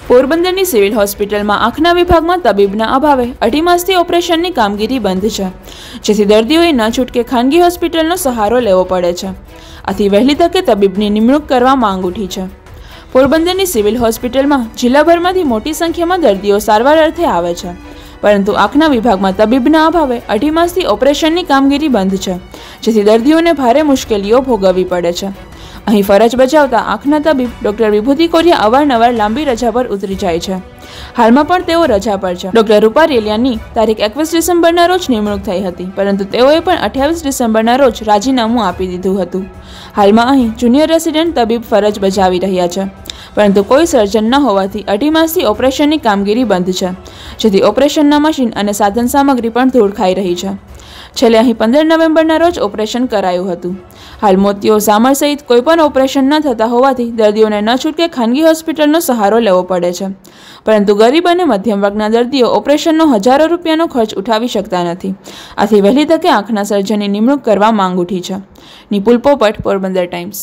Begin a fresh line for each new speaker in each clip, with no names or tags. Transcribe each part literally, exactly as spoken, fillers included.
પોરબંદરની સિવિલ હોસ્પિટલમાં આંખના વિભાગમાં તબીબના અભાવે અઢી માસથી ઓપરેશનની કામગીરી બંધ છે, જેથી દર્દીઓએ ન છૂટકે ખાનગી હોસ્પિટલનો સહારો લેવો પડે છે. આથી વહેલી તકે તબીબની નિમણૂક કરવા માંગ ઉઠી છે. પોરબંદરની સિવિલ હોસ્પિટલમાં જિલ્લાભરમાંથી મોટી સંખ્યામાં દર્દીઓ સારવાર અર્થે આવે છે, પરંતુ આંખના વિભાગમાં તબીબના અભાવે અઢી માસથી ઓપરેશનની કામગીરી બંધ છે, જેથી દર્દીઓને ભારે મુશ્કેલીઓ ભોગવવી પડે છે. અહીં ફરજ બજાવતા આંખના તબીબ ડોક્ટર વિભૂતિ કોરિયા અવારનવાર લાંબી રજા પર ઉતરી જાય છે. હાલમાં પણ તેઓ રજા પર છે. ડોક્ટર રૂપા રેલિયાની તારીખ એકવીસ ડિસેમ્બરના રોજ નિમણૂક થઈ હતી, પરંતુ તેઓએ પણ અઠ્યાવીસ ડિસેમ્બરના રોજ રાજીનામું આપી દીધું હતું. હાલમાં અહીં જુનિયર રેસિડેન્ટ તબીબ ફરજ બજાવી રહ્યા છે, પરંતુ કોઈ સર્જન ન હોવાથી અઢી માસથી ઓપરેશનની કામગીરી બંધ છે, જેથી ઓપરેશનના મશીન અને સાધન સામગ્રી પણ ધૂળ ખાઈ રહી છે. છેલ્લે અહીં પંદર નવેમ્બરના રોજ ઓપરેશન કરાયું હતું. હાલ મોતિયો ઝામર સહિત કોઈપણ ઓપરેશન ન થતા હોવાથી દર્દીઓને ન છૂટકે ખાનગી હોસ્પિટલનો સહારો લેવો પડે છે, પરંતુ ગરીબ અને મધ્યમ વર્ગના દર્દીઓ ઓપરેશનનો હજારો રૂપિયાનો ખર્ચ ઉઠાવી શકતા નથી. આથી વહેલી તકે આંખના સર્જનની નિમણૂક કરવા માંગ ઉઠી છે. નિપુલ પોપટ, પોરબંદર ટાઈમ્સ.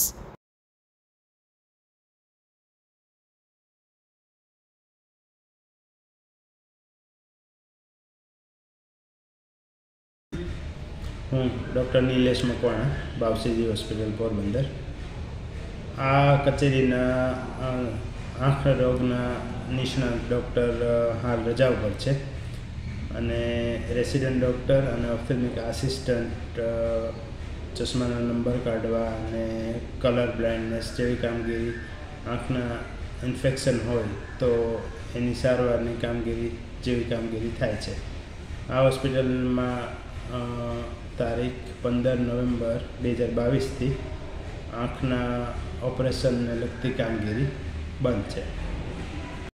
હું ડૉક્ટર નિલેશ મકવાણા, બાવસીજી હોસ્પિટલ પોરબંદર. આ કચેરીના આંખ રોગના નિષ્ણાત ડૉક્ટર હાલ રજા ઉપર છે, અને રેસિડન્ટ ડૉક્ટર અને ઓપ્થેલ્મિક આસિસ્ટન્ટ ચશ્માના નંબર કાઢવા અને કલર બ્લાઇન્ડનેસ જેવી કામગીરી, આંખના ઇન્ફેક્શન હોય તો એની સારવારની કામગીરી જેવી કામગીરી થાય છે. આ હોસ્પિટલમાં તારીખ પંદર નવેમ્બર બે હજાર બાવીસથી આંખના ઓપરેશનને લગતી કામગીરી બંધ છે.